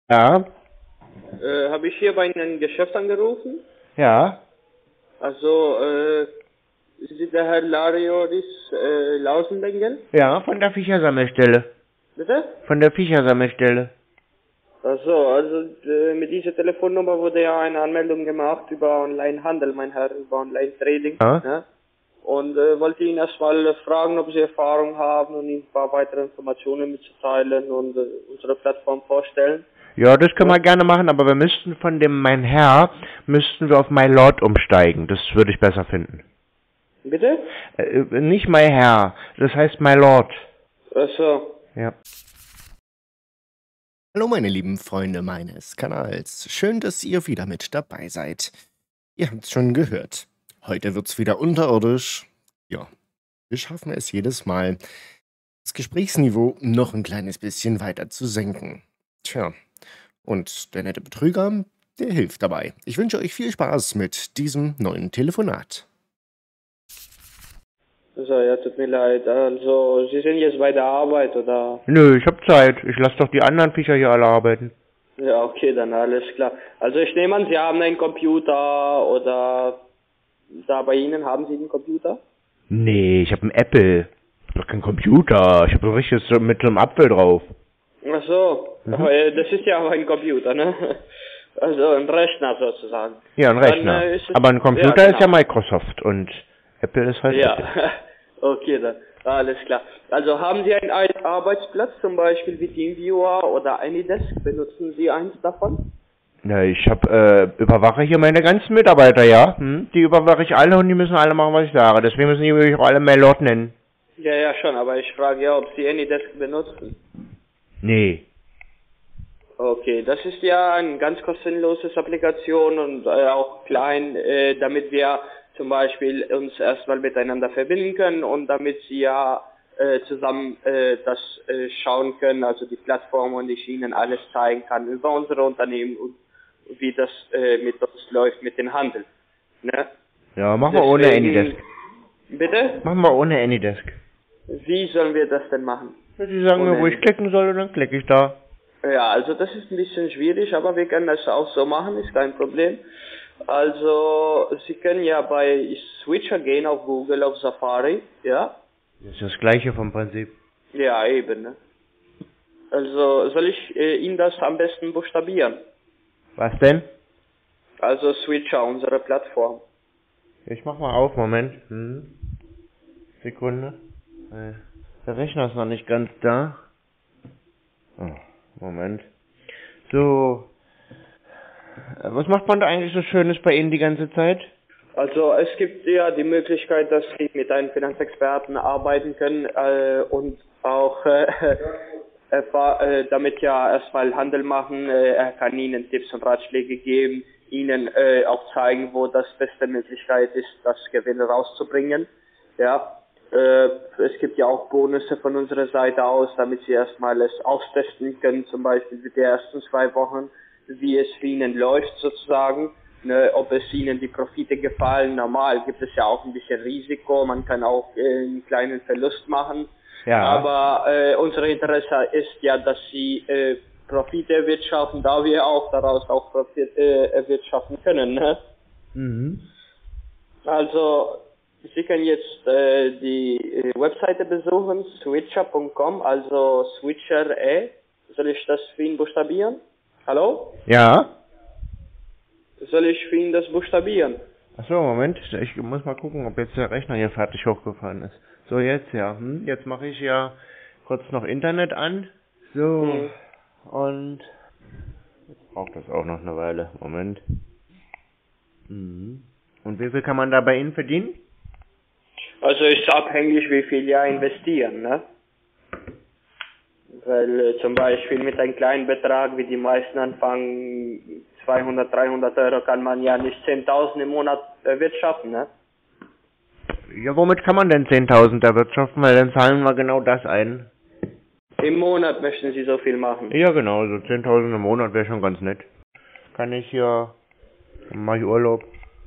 Ja, Habe ich hier bei einem Geschäft angerufen? ja, Also, ist Sie der Herr Larioris Lausenbengel? ja, von der Fischersammelstelle. Bitte? Von der Fischersammelstelle. Also mit dieser Telefonnummer wurde ja eine Anmeldung gemacht über Onlinehandel, mein Herr, über Online-Trading. Ja? Ne? Und wollte Ihnen erstmal fragen, ob Sie Erfahrung haben und Ihnen ein paar weitere Informationen mitzuteilen und unsere Plattform vorstellen. Ja, das können Ja? wir gerne machen, aber wir müssten von dem Mein Herr, müssten wir auf My Lord umsteigen. Das würde ich besser finden. Bitte? Nicht My Herr, das heißt My Lord. Achso. Ja. Hallo meine lieben Freunde meines Kanals. Schön, dass ihr wieder mit dabei seid. Ihr habt's schon gehört. Heute wird's wieder unterirdisch. Ja, wir schaffen es jedes Mal, das Gesprächsniveau noch ein kleines bisschen weiter zu senken. Tja, und der nette Betrüger, der hilft dabei. Ich wünsche euch viel Spaß mit diesem neuen Telefonat. So, ja, tut mir leid. Also, Sie sind jetzt bei der Arbeit, oder? Nö, ich hab Zeit. Ich lasse doch die anderen Fischer hier alle arbeiten. Ja, okay, dann alles klar. Also, ich nehme an, Sie haben einen Computer, oder da bei Ihnen haben Sie einen Computer? Nee, ich hab einen Apple. Ich hab doch keinen Computer. Ich hab ein richtiges mit so einem Apfel drauf. Ach so, aber, das ist ja aber ein Computer, ne? Also ein Rechner sozusagen. Ja, ein Rechner. Dann, ist es, Aber ein Computer ja, ist ja genau. Microsoft und Apple ist halt Apple. Ja, okay, dann. Alles klar. Also haben Sie einen Arbeitsplatz, zum Beispiel wie TeamViewer oder AnyDesk? Benutzen Sie eins davon? Ja, ich überwache hier meine ganzen Mitarbeiter, ja. Die überwache ich alle und die müssen alle machen, was ich sage. Deswegen müssen die mich auch alle Mailord nennen. Ja, ja, schon, aber ich frage ja, ob Sie AnyDesk benutzen. Nee. Okay, das ist ja eine ganz kostenlose Applikation und auch klein, damit wir zum Beispiel uns erstmal miteinander verbinden können und damit Sie ja zusammen das schauen können, also die Plattform, und ich Ihnen alles zeigen kann über unsere Unternehmen und wie das mit uns läuft, mit dem Handel. Ne? Ja, machen wir ohne AnyDesk. Bitte? Machen wir ohne AnyDesk. Wie sollen wir das denn machen? Sie sagen mir, wo ich klicken soll und dann klicke ich da. Ja, also das ist ein bisschen schwierig, aber wir können das auch so machen, ist kein Problem. Also, Sie können ja bei Switcher gehen auf Google, auf Safari, ja? Das ist das gleiche vom Prinzip. Ja, eben, ne? Also, soll ich Ihnen das am besten buchstabieren? Was denn? Also Switcher, unsere Plattform. Ich mach mal auf, Moment. Sekunde. Der Rechner ist noch nicht ganz da. Oh, Moment. So. Was macht man da eigentlich so Schönes bei Ihnen die ganze Zeit? Also es gibt ja die Möglichkeit, dass Sie mit einem Finanzexperten arbeiten können und auch damit ja erstmal Handel machen. Er kann Ihnen Tipps und Ratschläge geben, Ihnen auch zeigen, wo das beste Möglichkeit ist, das Gewinn rauszubringen. Ja. Es gibt ja auch Bonusse von unserer Seite aus, damit Sie erstmal es austesten können, zum Beispiel mit den ersten 2 Wochen, wie es für Ihnen läuft sozusagen, ne, ob es Ihnen die Profite gefallen. Normal gibt es ja auch ein bisschen Risiko, man kann auch einen kleinen Verlust machen, Ja. aber unser Interesse ist ja, dass Sie Profite erwirtschaften, da wir auch daraus auch Profit erwirtschaften können. Ne? Also Sie können jetzt die Webseite besuchen, switcher.com, also Switcher. Soll ich das für ihn buchstabieren? Hallo? Ja. Soll ich für ihn das buchstabieren? Achso, Moment. Ich muss mal gucken, ob jetzt der Rechner hier fertig hochgefahren ist. So, jetzt ja. Jetzt mache ich ja kurz noch Internet an. So. Und jetzt braucht das auch noch eine Weile. Moment. Und wie viel kann man da bei Ihnen verdienen? Also ist abhängig, wie viel ja investieren, ne? Weil zum Beispiel mit einem kleinen Betrag, wie die meisten anfangen, 200, 300 Euro, kann man ja nicht 10.000 im Monat erwirtschaften, ne? Ja, womit kann man denn 10.000 erwirtschaften? Weil dann zahlen wir genau das ein. Im Monat möchten Sie so viel machen? Ja, genau. So 10.000 im Monat wäre schon ganz nett. Kann ich hier... Mach ich Urlaub.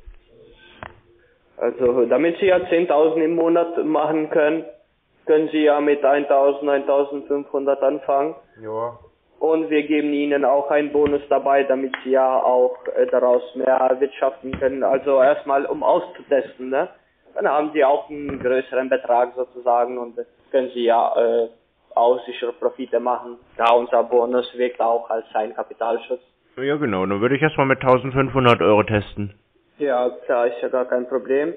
Also damit Sie ja 10.000 im Monat machen können, können Sie ja mit 1.000, 1.500 anfangen. Ja. Und wir geben Ihnen auch einen Bonus dabei, damit Sie ja auch daraus mehr wirtschaften können. Also erstmal, um auszutesten, ne? Dann haben Sie auch einen größeren Betrag sozusagen und können Sie ja auch sichere Profite machen. Da unser Bonus wirkt auch als ein Kapitalschutz. Ja, genau. Dann würde ich erstmal mit 1500 Euro testen. Ja, klar, ist ja gar kein Problem.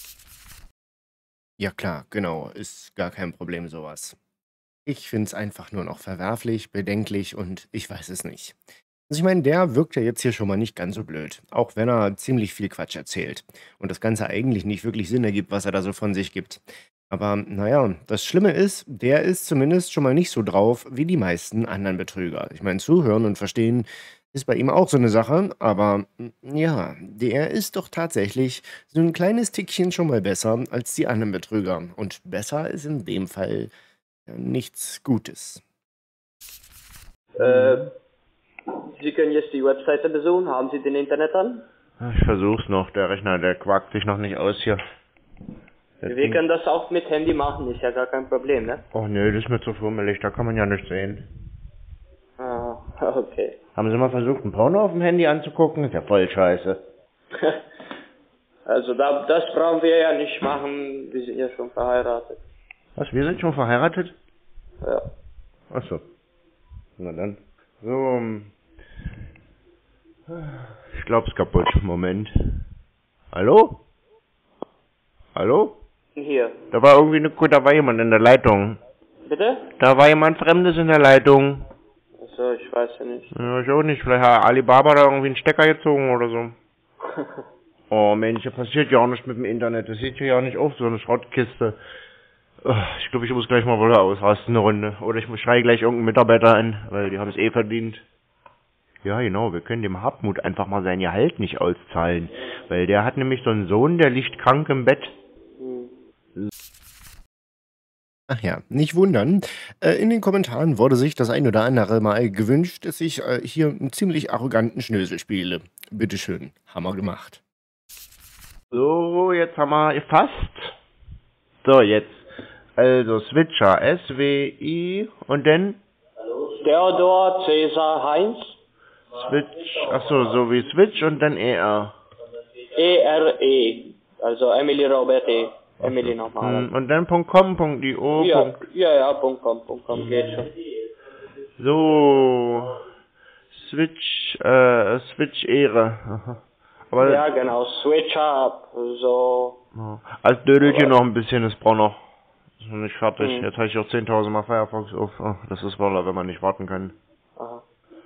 Ja klar, genau, ist gar kein Problem sowas. Ich finde es einfach nur noch verwerflich, bedenklich und ich weiß es nicht. Also ich meine, der wirkt ja jetzt hier schon mal nicht ganz so blöd, auch wenn er ziemlich viel Quatsch erzählt und das Ganze eigentlich nicht wirklich Sinn ergibt, was er da so von sich gibt. Aber naja, das Schlimme ist, der ist zumindest schon mal nicht so drauf wie die meisten anderen Betrüger. Ich meine, zuhören und verstehen ist bei ihm auch so eine Sache, aber ja, der ist doch tatsächlich so ein kleines Tickchen schon mal besser als die anderen Betrüger. Und besser ist in dem Fall ja nichts Gutes. Sie können jetzt die Webseite besuchen. Haben Sie den Internet an? Ich versuch's noch. Der Rechner, der quakt sich noch nicht aus hier. Wir können das auch mit Handy machen, ist ja gar kein Problem, ne? Oh nö, das ist mir zu fummelig, da kann man ja nichts sehen. Ah, okay. Haben Sie mal versucht, ein Porno auf dem Handy anzugucken? Ist ja voll scheiße. Also das brauchen wir ja nicht machen, wir sind ja schon verheiratet. Was, wir sind schon verheiratet? Ja. Ach so. Na dann. So. Ich glaub's kaputt. Moment. Hallo? Hallo? Hier. Da war irgendwie da war jemand in der Leitung. Bitte? Da war jemand Fremdes in der Leitung. Achso, ich weiß ja nicht. Ja, ich auch nicht. Vielleicht hat Alibaba da irgendwie einen Stecker gezogen oder so. Oh Mensch, da passiert ja auch nichts mit dem Internet. Das sieht ja auch nicht auf, so eine Schrottkiste. Ich glaube, ich muss gleich mal wohl ausrasten eine Runde. Oder ich schreie gleich irgendeinen Mitarbeiter an, weil die haben es eh verdient. Ja, genau, wir können dem Hartmut einfach mal sein Gehalt nicht auszahlen. Weil der hat nämlich so einen Sohn, der liegt krank im Bett. Ach ja, nicht wundern. In den Kommentaren wurde sich das ein oder andere Mal gewünscht, dass ich hier einen ziemlich arroganten Schnösel spiele. Bitteschön, Hammer gemacht. So, jetzt haben wir fast. So, jetzt. Also Switcher, S-W-I und dann? Theodor, Cäsar, Heinz. Switch, achso, so wie Switch und dann E-R. E-R-E. Also Emily Robert E. Emily nochmal. Und dann .com, .io. Ja, .com geht schon. So. Switch Ehre. Aha. Aber ja, genau, Switch up, so. als Dödelchen noch ein bisschen, das braucht noch. Ist noch nicht fertig. Jetzt habe ich auch 10.000 Mal Firefox auf. Oh, das ist wohl, wenn man nicht warten kann. Aha.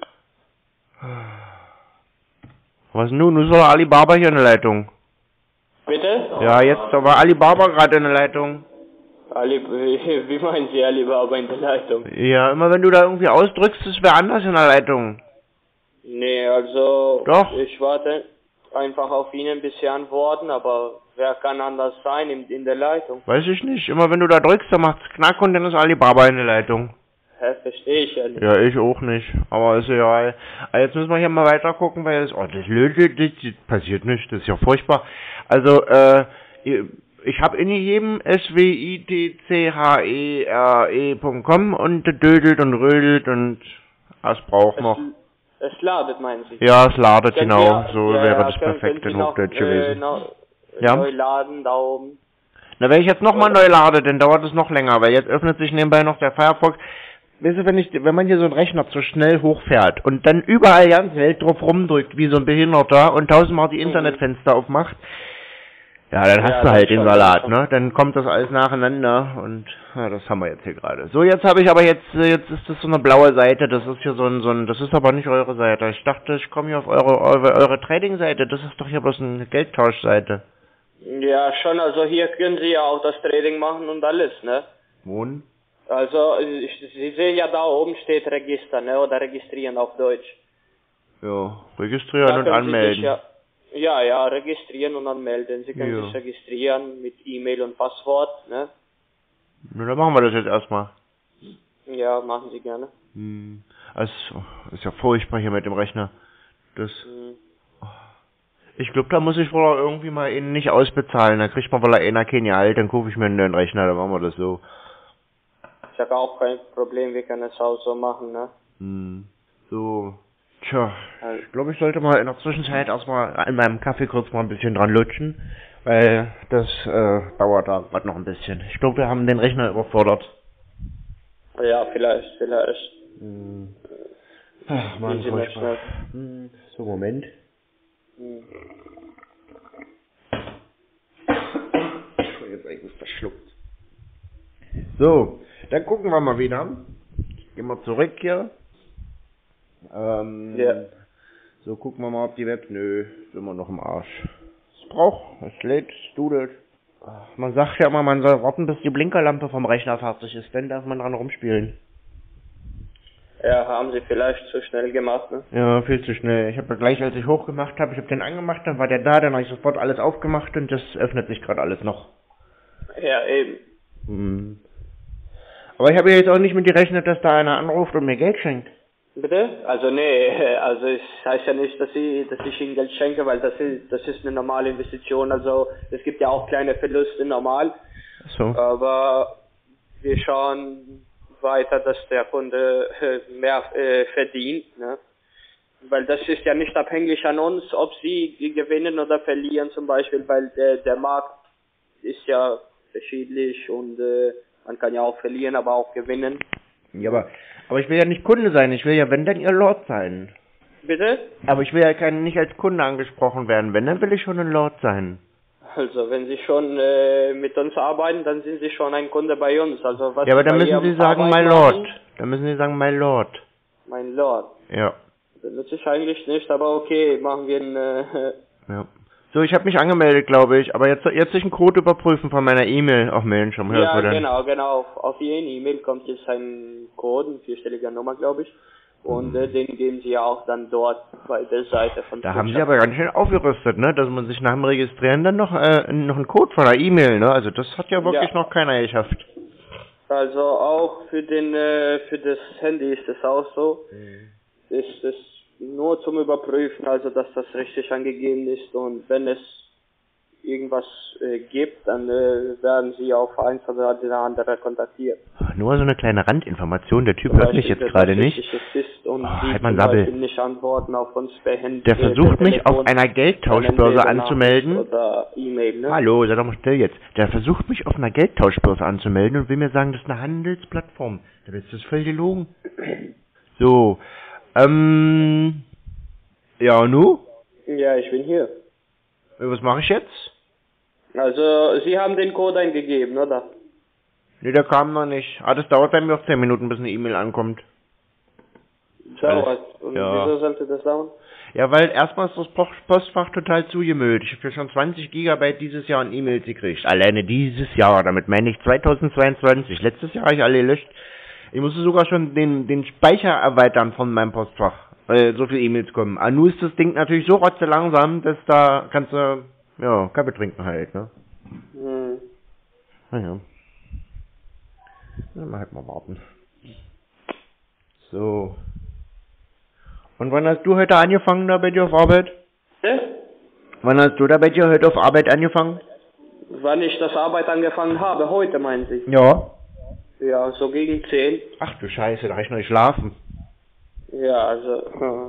Was nun? Nun ist doch Alibaba hier in der Leitung. Bitte? Ja, jetzt war Alibaba gerade in der Leitung. Wie meinen Sie Alibaba in der Leitung? Ja, immer wenn du da irgendwie ausdrückst, ist wer anders in der Leitung. Nee, also Doch. Ich warte einfach auf Ihnen, bis Sie antworten, aber wer kann anders sein in der Leitung? Weiß ich nicht. Immer wenn du da drückst, dann macht's Knack und dann ist Alibaba in der Leitung. Hä, verstehe ich ja nicht. Ja, ich auch nicht. Aber ist egal. Aber jetzt müssen wir hier mal weiter gucken, weil das passiert nicht. Das ist ja furchtbar. Also, ich habe in jedem switchere.com und dödelt und rödelt und das braucht noch. Es ladet, meinen Sie? Ja, es ladet, genau. Ja, so ja, wäre das können perfekt Sie in noch, Hochdeutsch gewesen. Ja? Neu laden, da oben. Na, wenn ich jetzt nochmal neu lade, dann dauert es noch länger, weil jetzt öffnet sich nebenbei noch der Firefox. Weißt du, wenn man hier so einen Rechner zu schnell hochfährt und dann überall ganz Welt drauf rumdrückt, wie so ein Behinderter und tausendmal die Internetfenster aufmacht, ja, dann hast du halt den Salat, ne? Dann kommt das alles nacheinander und ja, das haben wir jetzt hier gerade. So, jetzt habe ich aber jetzt ist das so eine blaue Seite, das ist hier so ein, das ist aber nicht eure Seite. Ich dachte, ich komme hier auf eure Trading-Seite, das ist doch hier bloß eine Geldtauschseite. Ja, schon, also hier können Sie ja auch das Trading machen und alles, ne? Wohnen? Also, Sie sehen ja, da oben steht Register, ne? Oder registrieren auf Deutsch. Ja, registrieren und anmelden. Ja, registrieren und anmelden. Sie können sich registrieren mit E-Mail und Passwort, ne? Na, dann machen wir das jetzt erstmal. Ja, machen Sie gerne. Also, ist ja furchtbar hier mit dem Rechner. Das. Ich glaube, da muss ich wohl auch irgendwie mal ihn nicht ausbezahlen. Da kriegt man wohl einer kein Gehalt, dann kaufe ich mir einen neuen Rechner, dann machen wir das so. Ich habe auch kein Problem, wir können es auch so machen, ne? So. Tja, ich glaube, ich sollte mal in der Zwischenzeit erstmal an meinem Kaffee kurz mal ein bisschen dran lutschen, weil das dauert da gerade noch ein bisschen. Ich glaube, wir haben den Rechner überfordert. Ja, vielleicht. Ach man, furchtbar. So, Moment. Ich bin jetzt eigentlich verschluckt. So, dann gucken wir mal wieder. Gehen wir zurück hier. Ja. So, gucken wir mal, ob die Nö, sind wir noch im Arsch. Es lädt, es dudelt. Man sagt ja immer, man soll warten, bis die Blinkerlampe vom Rechner fertig ist, dann darf man dran rumspielen. Ja, haben sie vielleicht zu schnell gemacht, ne? Ja, viel zu schnell. Ich habe gleich, als ich hochgemacht habe, ich habe den angemacht, dann war der da, dann habe ich sofort alles aufgemacht und das öffnet sich gerade alles noch. Ja, eben. Aber ich habe ja jetzt auch nicht mit gerechnet, dass da einer anruft und mir Geld schenkt. Bitte? Also nee, also es heißt ja nicht, dass ich Ihnen Geld schenke, weil das ist eine normale Investition, also es gibt ja auch kleine Verluste normal. So. Aber wir schauen weiter, dass der Kunde mehr verdient, ne? Weil das ist ja nicht abhängig an uns, ob sie gewinnen oder verlieren zum Beispiel, weil der Markt ist ja verschiedentlich und man kann ja auch verlieren, aber auch gewinnen. Ja, aber ich will ja nicht Kunde sein, ich will ja, wenn, dann Ihr Lord sein. Bitte? Aber ich will ja nicht als Kunde angesprochen werden, wenn, dann will ich schon ein Lord sein. Also, wenn Sie schon mit uns arbeiten, dann sind Sie schon ein Kunde bei uns. Also, was ja, aber dann bei müssen Ihrem Sie sagen, Arbeit my Lord. machen? Dann müssen Sie sagen, my Lord. Mein Lord. Ja. Das nutze ich eigentlich nicht, aber okay, machen wir ein... Ja. So, ich habe mich angemeldet, glaube ich, aber jetzt sich einen Code überprüfen von meiner E-Mail. Ach Mensch, schon hört Ja, man genau. Auf Ihren E-Mail kommt jetzt ein Code, eine 4-stellige Nummer, glaube ich. Und den geben Sie ja auch dann dort bei der Seite von Da haben Sie aber ganz schön aufgerüstet, ne? Dass man sich nach dem Registrieren dann noch einen Code von der E-Mail, ne? Also das hat ja wirklich noch keiner geschafft. Also auch für das Handy ist es auch so. Ist es nur zum Überprüfen, also dass das richtig angegeben ist, und wenn es irgendwas gibt, dann werden Sie auf eins oder der andere kontaktiert. Nur so eine kleine Randinformation, der Typ hört mich jetzt gerade nicht. Ist und Sie halt mal zum Sabbel. Beispiel nicht antworten auf uns per Handy. Der versucht mich auf einer Geldtauschbörse anzumelden. Oder E-Mail, ne? Hallo, sei doch mal still jetzt. Der versucht mich auf einer Geldtauschbörse anzumelden und will mir sagen, das ist eine Handelsplattform. Da ist das voll gelogen. So, ja, und nu? Ja, ich bin hier. Was mache ich jetzt? Also, Sie haben den Code eingegeben, oder? Nee, der kam noch nicht. Das dauert bei mir auch 10 Minuten, bis eine E-Mail ankommt. Dauert. Und ja. wieso sollte das dauern? Ja, weil erstmal ist das Postfach total zugemüllt. Ich habe ja schon 20 Gigabyte dieses Jahr an E-Mails gekriegt. Alleine dieses Jahr, damit meine ich 2022. Letztes Jahr habe ich alle gelöscht. Ich musste sogar schon den Speicher erweitern von meinem Postfach, weil so viele E-Mails kommen. Nu ist das Ding natürlich so rotzelangsam, dass da kannst du, ja, Kaffee trinken halt, ne? Naja. Dann halt mal warten. So. Und wann hast du heute angefangen da bei dir auf Arbeit? Wann hast du da bei dir heute auf Arbeit angefangen? Wann ich das Arbeit angefangen habe, heute meinen Sie? Ja. Ja, so gegen 10. Ach du Scheiße, da kann ich noch nicht schlafen. Ja, also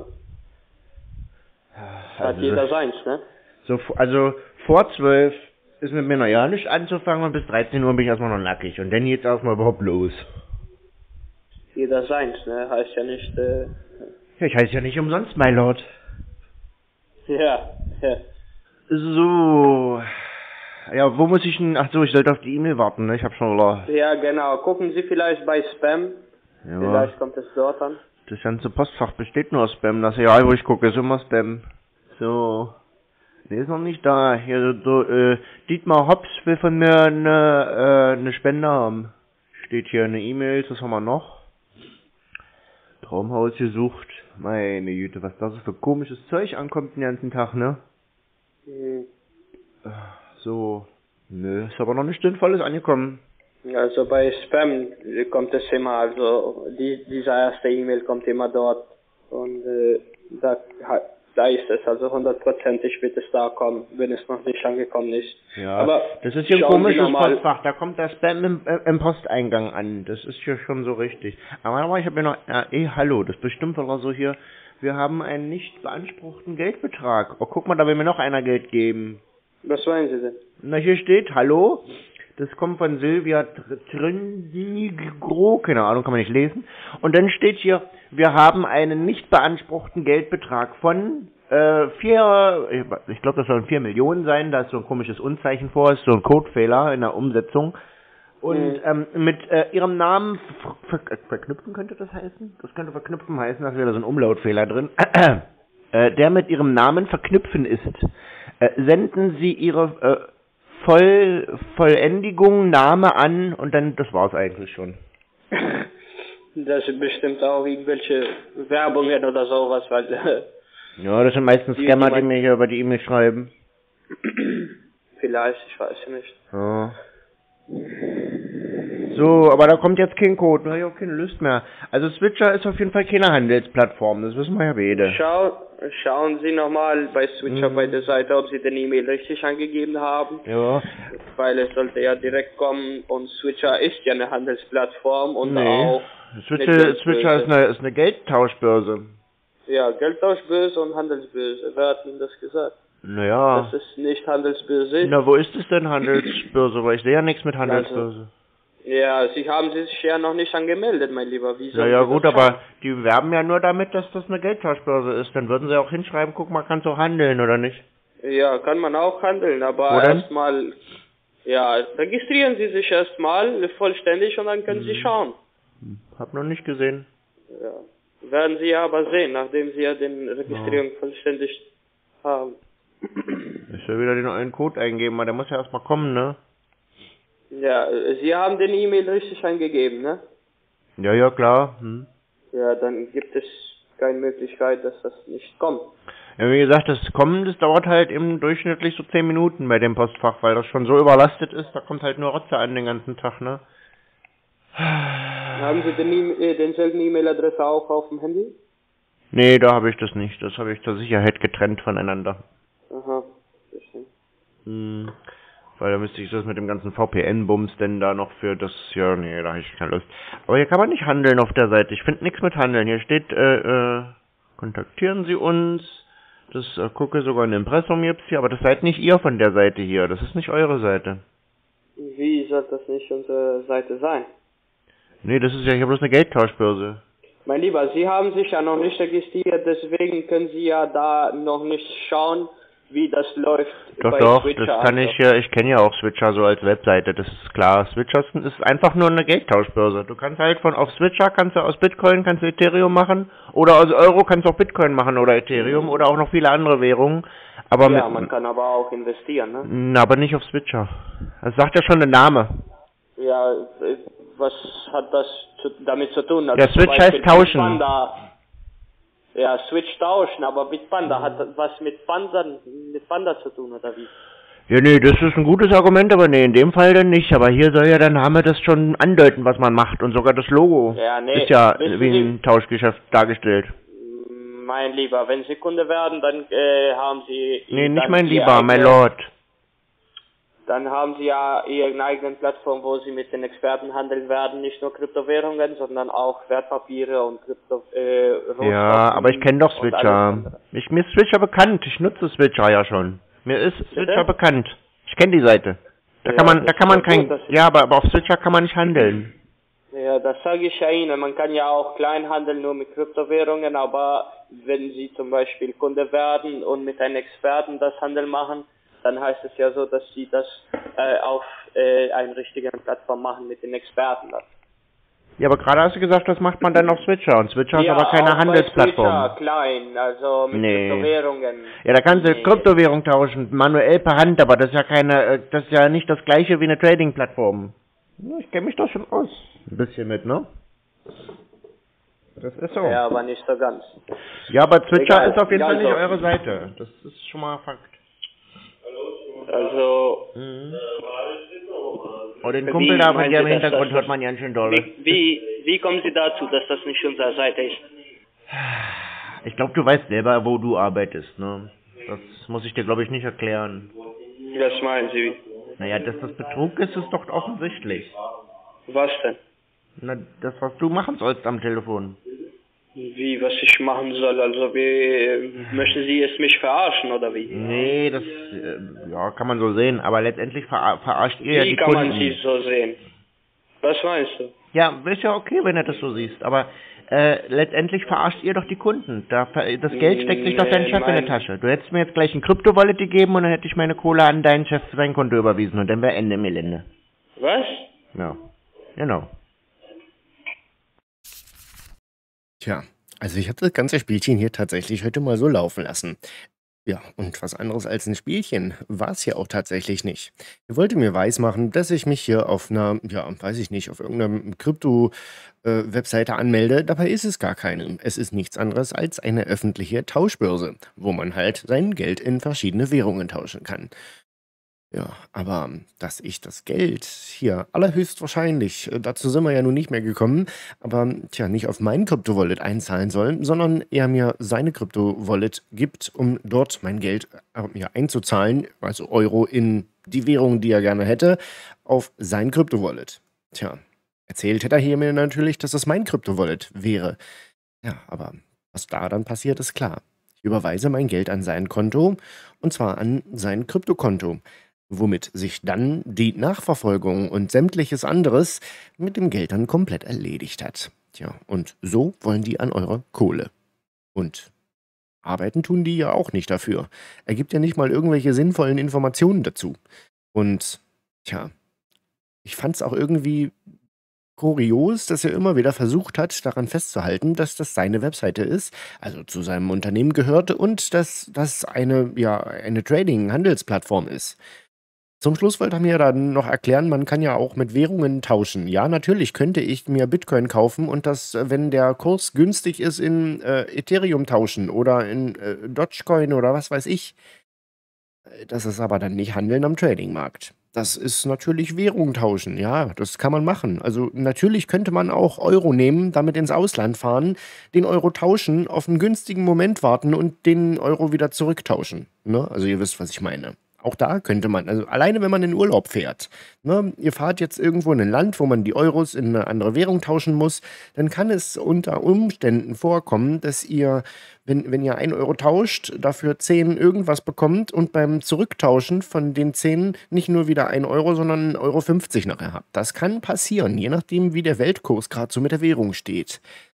hat jeder seins, ne? So, also vor 12 ist mit mir noch ja nicht anzufangen und bis 13 Uhr bin ich erstmal noch nackig. Und dann geht's erstmal überhaupt los. Jeder seins, ne? Heißt ja nicht, Ja, ich heiße ja nicht umsonst, my Lord. Ja. So. Ja, wo muss ich denn... Ach so, ich sollte auf die E-Mail warten, ne? Ich hab schon... Ja, genau. Gucken Sie vielleicht bei Spam. Ja. Vielleicht kommt es dort an. Das ganze Postfach besteht nur aus Spam. Das ja, wo ich gucke, ist immer Spam. So. Der ist noch nicht da. Hier, so, Dietmar Hops will von mir eine Spende haben. Steht hier eine E-Mail, was haben wir noch? Traumhaus gesucht. Meine Güte, was da so für komisches Zeug ankommt den ganzen Tag, ne? So. Nö, ist aber noch nichts Sinnvolles angekommen. Also bei Spam kommt es immer, also dieser erste E-Mail kommt immer dort. Und da da ist es. Also 100%ig wird es da kommen, wenn es noch nicht angekommen ist. Ja, aber das ist hier ein schauen Sie komisches nochmal. Postfach. Da kommt das Spam im Posteingang an. Das ist hier schon so richtig. Aber ich habe ja noch... hallo, das ist bestimmt weil so hier... Wir haben einen nicht beanspruchten Geldbetrag. Oh, guck mal, da will mir noch einer Geld geben. Was meinen Sie denn? Na, hier steht, hallo, das kommt von Silvia Trinigro, keine Ahnung, kann man nicht lesen. Und dann steht hier, wir haben einen nicht beanspruchten Geldbetrag von 4, ich glaube, das sollen 4 Millionen sein, da ist so ein komisches Unzeichen vor, ist so ein Codefehler in der Umsetzung. Und mit ihrem Namen verknüpfen könnte das heißen? Das könnte verknüpfen heißen, da wäre da so ein Umlautfehler drin. Der mit ihrem Namen verknüpfen ist. Senden Sie Ihre Vollendigung, Name an und dann, das war's eigentlich schon. Das sind bestimmt auch irgendwelche Werbungen oder sowas, weil... Ja, das sind meistens Scammer, die mir hier über die E-Mail schreiben. Vielleicht, ich weiß nicht. Ja. So, aber da kommt jetzt kein Code, da habe ich auch keine Lust mehr. Also Switcher ist auf jeden Fall keine Handelsplattform, das wissen wir ja beide. Schauen Sie nochmal bei Switcher bei der Seite, ob Sie den E-Mail richtig angegeben haben. Ja. Weil es sollte ja direkt kommen und Switcher ist ja eine Handelsplattform und Nee. auch Switcher ist eine Geldtauschbörse. Ja, Geldtauschbörse und Handelsbörse. Wer hat Ihnen das gesagt? Naja. Das ist nicht Handelsbörse. Na, wo ist es denn Handelsbörse? Weil ich sehe ja nichts mit Handelsbörse. Ja, Sie haben sich ja noch nicht angemeldet, mein Lieber. Wie soll Ja ich gut, das aber schaffen? die werben ja nur damit, dass das eine Geldtauschbörse ist. Dann würden sie auch hinschreiben, guck mal, kannst du handeln oder nicht? Ja, kann man auch handeln, aber Wo denn? erstmal, ja, registrieren Sie sich erstmal vollständig und dann können Sie schauen. Hab noch nicht gesehen. Ja, werden Sie ja aber sehen, nachdem Sie ja den Registrierung vollständig haben. Ich will wieder den neuen Code eingeben, aber der muss ja erstmal kommen, ne? Ja, Sie haben den E-Mail richtig eingegeben, ne? Ja, klar. Ja, dann gibt es keine Möglichkeit, dass das nicht kommt. Ja, wie gesagt, das Kommen, das dauert halt im durchschnittlich so 10 Minuten bei dem Postfach, weil das schon so überlastet ist, da kommt halt nur Rotze an den ganzen Tag, ne? Haben Sie denselben E-Mail-Adresse auch auf dem Handy? Nee, da habe ich das nicht. Das habe ich zur Sicherheit getrennt voneinander. Aha, verstehe. Weil da müsste ich das mit dem ganzen VPN-Bums denn da noch für das, ja, nee, da habe ich keine Lust. Aber hier kann man nicht handeln auf der Seite. Ich finde nichts mit handeln. Hier steht, kontaktieren Sie uns. Das gucke sogar in Impressum gibt's hier, aber das seid nicht ihr von der Seite hier. Das ist nicht eure Seite. Wie soll das nicht unsere Seite sein? Nee, das ist ja hier bloß eine Geldtauschbörse. Mein Lieber, Sie haben sich ja noch nicht registriert, deswegen können Sie ja da noch nicht schauen, wie das läuft bei Doch, Switcher. das kann ich ja, ich kenne ja auch Switcher so als Webseite, das ist klar. Switcher ist einfach nur eine Geldtauschbörse. Du kannst halt auf Switcher kannst du aus Bitcoin, kannst du Ethereum machen, oder aus Euro kannst du auch Bitcoin machen oder Ethereum oder auch noch viele andere Währungen. Aber Ja, man kann aber auch investieren, ne? Na, aber nicht auf Switcher. Das sagt ja schon der Name. Ja, was hat das damit zu tun? Also Der Switch heißt tauschen. Bitpanda, ja, Switch tauschen, aber Bitpanda hat das was mit Panda zu tun, oder wie? Ja, nee, das ist ein gutes Argument, aber nee, in dem Fall dann nicht. Aber hier soll ja der Name das schon andeuten, was man macht. Und sogar das Logo ist ja wie ein Tauschgeschäft dargestellt. Mein Lieber, wenn Sie Kunde werden, dann haben Sie... Nee, nicht mein Lieber, mein Lord. Dann haben Sie ja Ihre eigenen Plattform, wo Sie mit den Experten handeln werden, nicht nur Kryptowährungen, sondern auch Wertpapiere und Rohstoffe. Ja, aber ich kenne doch Switcher. Mir ist Switcher bekannt, ich nutze Switcher ja schon. Mir ist Switcher bekannt. Ich kenne die Seite. Da kann man kein... Ja, aber auf Switcher kann man nicht handeln. Ja, das sage ich ja Ihnen. Man kann ja auch klein handeln, nur mit Kryptowährungen, aber wenn Sie zum Beispiel Kunde werden und mit einem Experten das Handel machen, dann heißt es ja so, dass Sie das auf einer richtigen Plattform machen mit den Experten. Ja, aber gerade hast du gesagt, das macht man dann auf Switcher. Und Switcher ist aber keine Handelsplattform. Ja, klein, also mit Kryptowährungen. Ja, da kannst du Kryptowährung tauschen, manuell per Hand, aber das ist ja das ist ja nicht das gleiche wie eine Trading-Plattform. Ich kenne mich da schon aus. Ein bisschen mit, ne? Das ist so. Ja, aber nicht so ganz. Ja, aber Switcher ist auf jeden Fall nicht eure Seite. Das ist schon mal Fakt. Also... Oh, den Kumpel da von dir im Hintergrund hört man ganz schön doll. Wie kommen Sie dazu, dass das nicht unsere Seite ist? Ich glaube, du weißt selber, wo du arbeitest, ne? Das muss ich dir, glaube ich, nicht erklären. Was meinen Sie? Naja, dass das Betrug ist, ist doch offensichtlich. Was denn? Na, das, was du machen sollst am Telefon. Wie, was ich machen soll? Also, möchten Sie jetzt mich verarschen, oder wie? Nee, das ja, kann man so sehen, aber letztendlich verarscht ihr ja die Wie kann Kunden. man Sie so sehen? Was meinst du? Ja, ist ja okay, wenn du das so siehst, aber letztendlich verarscht ihr doch die Kunden. Das Geld steckt sich doch dein Chef in der Tasche. Du hättest mir jetzt gleich ein Krypto-Wallet gegeben und dann hätte ich meine Kohle an deinen Chef zu sein Konto überwiesen und dann wäre Ende Gelände. Was? Ja, genau. Tja, also ich habe das ganze Spielchen hier tatsächlich heute mal so laufen lassen. Ja, und was anderes als ein Spielchen war es ja auch tatsächlich nicht. Er wollte mir weismachen, dass ich mich hier auf einer, ja, weiß ich nicht, auf irgendeiner Krypto-Webseite anmelde. Dabei ist es gar keine. Es ist nichts anderes als eine öffentliche Tauschbörse, wo man halt sein Geld in verschiedene Währungen tauschen kann. Ja, aber dass ich das Geld hier allerhöchstwahrscheinlich, dazu sind wir ja nun nicht mehr gekommen, aber tja, nicht auf mein Krypto-Wallet einzahlen soll, sondern er mir seine Krypto-Wallet gibt, um dort mein Geld ja, einzuzahlen, also Euro in die Währung, die er gerne hätte, auf sein Krypto-Wallet. Tja, erzählt hätte er hier mir natürlich, dass es mein Krypto-Wallet wäre. Ja, aber was da dann passiert, ist klar. Ich überweise mein Geld an sein Konto, und zwar an sein Kryptokonto, womit sich dann die Nachverfolgung und sämtliches anderes mit dem Geld dann komplett erledigt hat. Tja, und so wollen die an eure Kohle. Und arbeiten tun die ja auch nicht dafür. Er gibt ja nicht mal irgendwelche sinnvollen Informationen dazu. Und tja, ich fand es auch irgendwie kurios, dass er immer wieder versucht hat, daran festzuhalten, dass das seine Webseite ist, also zu seinem Unternehmen gehörte und dass das eine, ja, eine Trading-Handelsplattform ist. Zum Schluss wollte er mir dann noch erklären, man kann ja auch mit Währungen tauschen. Ja, natürlich könnte ich mir Bitcoin kaufen und das, wenn der Kurs günstig ist, in Ethereum tauschen oder in Dogecoin oder was weiß ich. Das ist aber dann nicht Handeln am Tradingmarkt. Das ist natürlich Währung tauschen, ja, das kann man machen. Also natürlich könnte man auch Euro nehmen, damit ins Ausland fahren, den Euro tauschen, auf einen günstigen Moment warten und den Euro wieder zurücktauschen. Ne? Also ihr wisst, was ich meine. Auch da könnte man, also alleine wenn man in Urlaub fährt, ne, ihr fahrt jetzt irgendwo in ein Land, wo man die Euros in eine andere Währung tauschen muss, dann kann es unter Umständen vorkommen, dass ihr, wenn ihr 1 Euro tauscht, dafür 10 irgendwas bekommt und beim Zurücktauschen von den 10 nicht nur wieder 1 Euro, sondern 1,50 € nachher habt. Das kann passieren, je nachdem, wie der Weltkurs gerade so mit der Währung steht.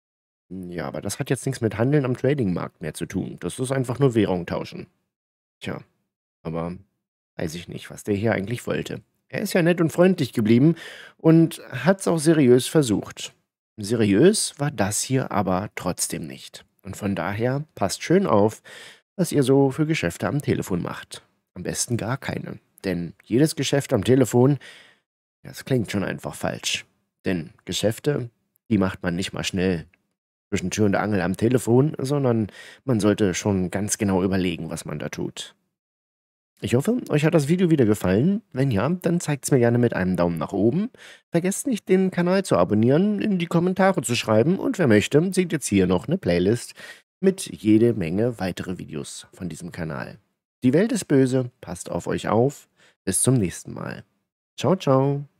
Ja, aber das hat jetzt nichts mit Handeln am Tradingmarkt mehr zu tun. Das ist einfach nur Währung tauschen. Tja, aber weiß ich nicht, was der hier eigentlich wollte. Er ist ja nett und freundlich geblieben und hat's auch seriös versucht. Seriös war das hier aber trotzdem nicht. Und von daher passt schön auf, was ihr so für Geschäfte am Telefon macht. Am besten gar keine. Denn jedes Geschäft am Telefon, das klingt schon einfach falsch. Denn Geschäfte, die macht man nicht mal schnell zwischen Tür und Angel am Telefon, sondern man sollte schon ganz genau überlegen, was man da tut. Ich hoffe, euch hat das Video wieder gefallen. Wenn ja, dann zeigt es mir gerne mit einem Daumen nach oben. Vergesst nicht, den Kanal zu abonnieren, in die Kommentare zu schreiben und wer möchte, sieht jetzt hier noch eine Playlist mit jede Menge weitere Videos von diesem Kanal. Die Welt ist böse, passt auf euch auf. Bis zum nächsten Mal. Ciao, ciao.